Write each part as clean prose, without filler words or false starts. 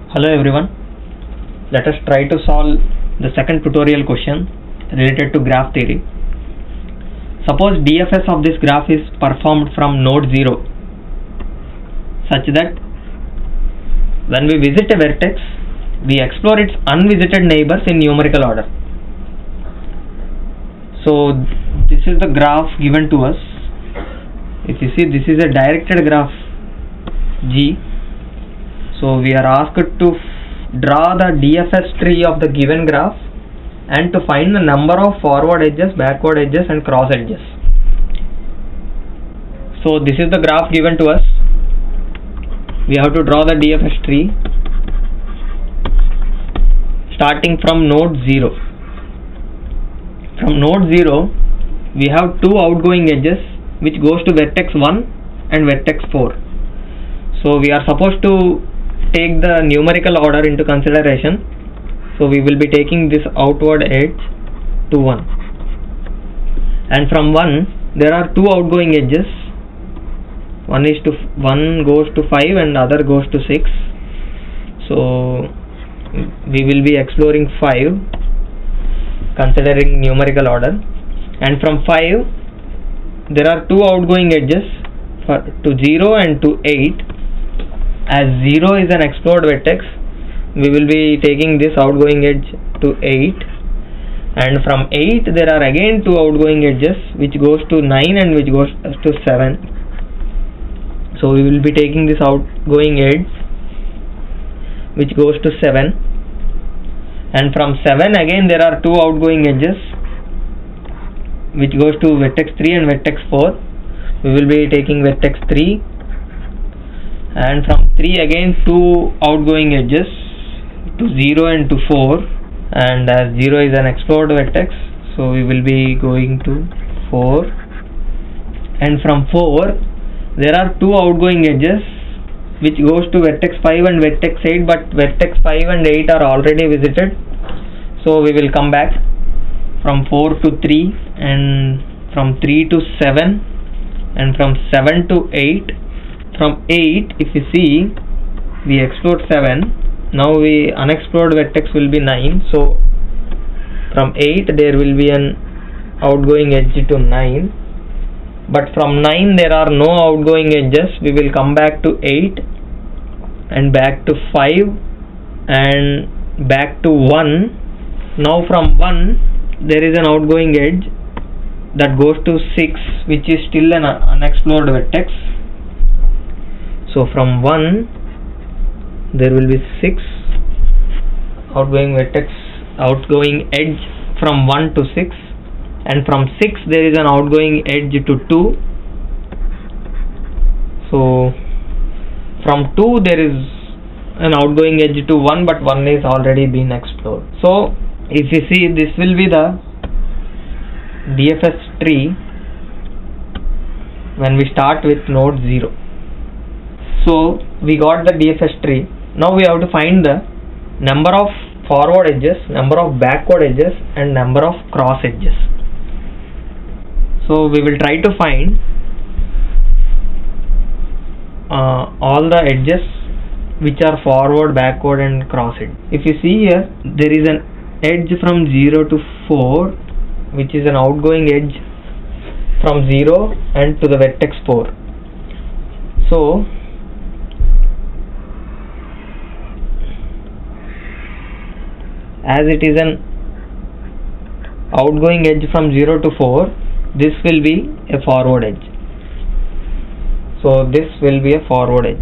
Hello everyone, let us try to solve the second tutorial question related to graph theory. Suppose DFS of this graph is performed from node 0 such that when we visit a vertex, we explore its unvisited neighbors in numerical order. So this is the graph given to us. If you see, this is a directed graph G. So we are asked to draw the DFS tree of the given graph and to find the number of forward edges, backward edges and cross edges. So this is the graph given to us. We have to draw the DFS tree starting from node 0. From node 0 we have two outgoing edges which goes to vertex 1 and vertex 4. So we are supposed to take the numerical order into consideration. So we will be taking this outward edge to 1, and from 1 there are two outgoing edges. One goes to 5 and other goes to 6. So we will be exploring 5 considering numerical order, and from 5 there are two outgoing edges to 0 and to 8. As 0 is an explored vertex, we will be taking this outgoing edge to 8, and from 8 there are again two outgoing edges which goes to 9 and which goes to 7. So we will be taking this outgoing edge which goes to 7, and from 7 again there are two outgoing edges which goes to vertex 3 and vertex 4. We will be taking vertex 3, and from 3 again two outgoing edges to 0 and to 4, and as 0 is an explored vertex, so we will be going to 4, and from 4 there are two outgoing edges which goes to vertex 5 and vertex 8, but vertex 5 and 8 are already visited, so we will come back from 4 to 3, and from 3 to 7, and from 7 to 8. From 8, if you see, we explored 7. Now unexplored vertex will be 9. So from 8 there will be an outgoing edge to 9. But from 9 there are no outgoing edges. We will come back to 8 and back to 5 and back to 1. Now from 1 there is an outgoing edge that goes to 6, which is still an unexplored vertex. So from 1 there will be 6 outgoing edge from 1 to 6, and from 6 there is an outgoing edge to 2. So from 2 there is an outgoing edge to 1, but 1 is already been explored. So if you see, this will be the DFS tree when we start with node 0. So we got the DFS tree. Now we have to find the number of forward edges, number of backward edges and number of cross edges. So we will try to find all the edges which are forward, backward and cross edge. If you see here, there is an edge from 0 to 4 which is an outgoing edge from 0 and to the vertex 4. So as it is an outgoing edge from 0 to 4, this will be a forward edge. So this will be a forward edge.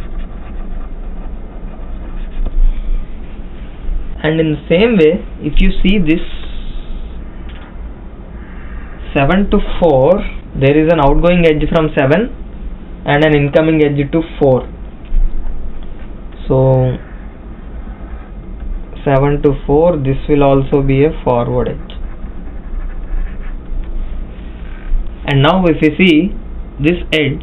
And in the same way, if you see this 7 to 4, there is an outgoing edge from 7 and an incoming edge to 4. So 7 to 4, this will also be a forward edge. And now if you see this edge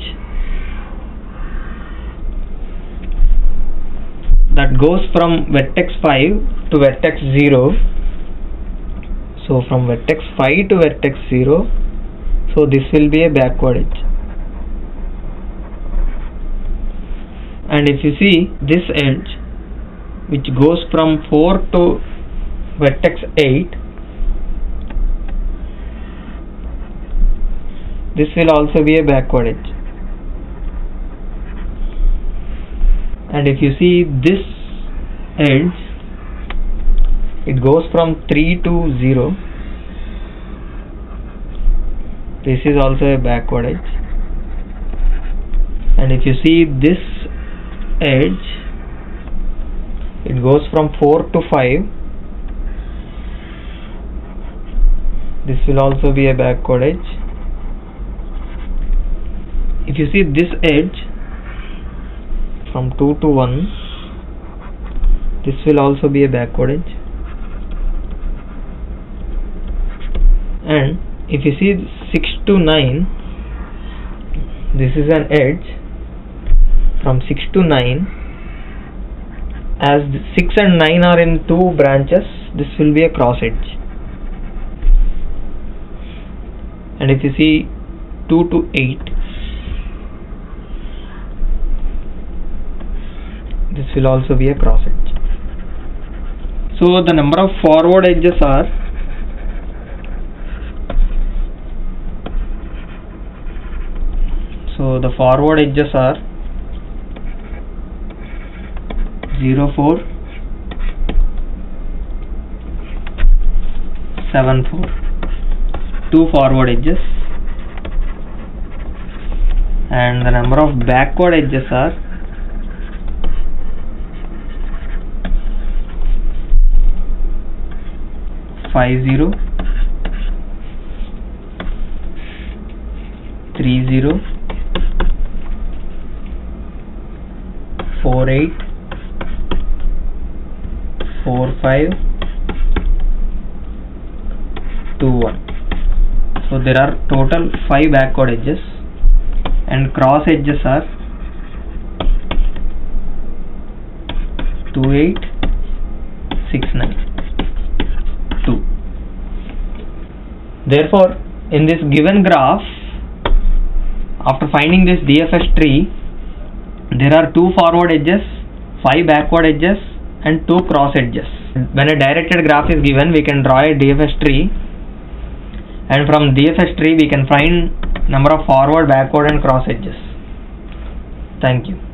that goes from vertex 5 to vertex 0, so from vertex 5 to vertex 0, so this will be a backward edge. And if you see this edge which goes from 4 to vertex 8, this will also be a backward edge. And if you see this edge, it goes from 3 to 0. This is also a backward edge. And if you see this edge, it goes from 4 to 5. This will also be a backward edge. If you see this edge from 2 to 1, this will also be a backward edge. And if you see 6 to 9, this is an edge from 6 to 9. As 6 and 9 are in two branches, this will be a cross edge. And if you see 2 to 8, this will also be a cross edge. So the number of forward edges are the forward edges are 0, 4, 7, 4. 2 forward edges. And the number of backward edges are 5, 0, 3, 0, 4, 8, 4, 5, 2, 1. So there are total 5 backward edges, and cross edges are 2, 8, 6, 9, 2. Therefore, in this given graph, after finding this DFS tree, there are 2 forward edges, 5 backward edges, and 2 cross edges. When a directed graph is given, we can draw a DFS tree, and from DFS tree we can find number of forward, backward, and cross edges. Thank you.